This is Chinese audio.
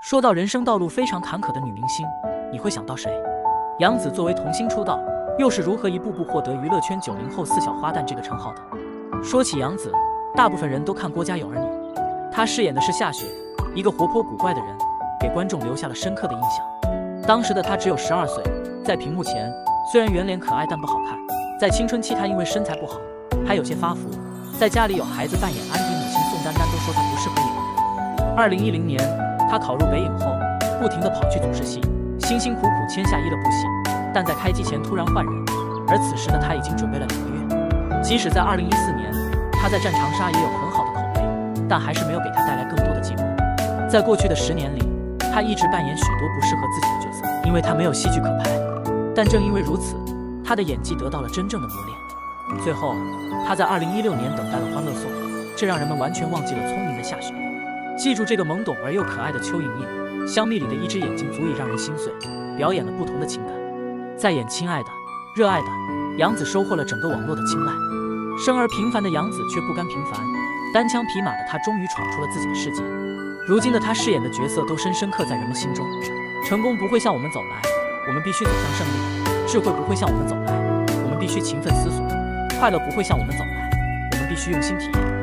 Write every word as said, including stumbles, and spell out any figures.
说到人生道路非常坎坷的女明星，你会想到谁？杨紫作为童星出道，又是如何一步步获得娱乐圈九零后四小花旦这个称号的？说起杨紫，大部分人都看《郭家有儿女》，她饰演的是夏雪，一个活泼古怪的人，给观众留下了深刻的印象。当时的她只有十二岁，在屏幕前虽然圆脸可爱，但不好看。在青春期，她因为身材不好，还有些发福，在家里有孩子扮演安迪，母亲宋丹丹都说她不适合演。二零一零年，她考入北影后，不停地跑去组织戏，辛辛苦苦签下一了部戏，但在开机前突然换人，而此时的她已经准备了两个月。即使在二零一四年，她在《战长沙》也有很好的口碑，但还是没有给她带来更多的机会。在过去的十年里，她一直扮演许多不适合自己的角色，因为她没有戏剧可拍。但正因为如此，她的演技得到了真正的磨练。最后，她在二零一六年等待了《欢乐颂》，这让人们完全忘记了聪明的夏雪。记住这个懵懂而又可爱的邱莹莹，香蜜里的一只眼睛足以让人心碎，表演了不同的情感。在演《亲爱的》《热爱的》，杨紫收获了整个网络的青睐。生而平凡的杨紫却不甘平凡，单枪匹马的她终于闯出了自己的世界。如今的她饰演的角色都深深刻在人们心中。成功不会向我们走来，我们必须走向胜利；智慧不会向我们走来，我们必须勤奋思索；快乐不会向我们走来，我们必须用心体验。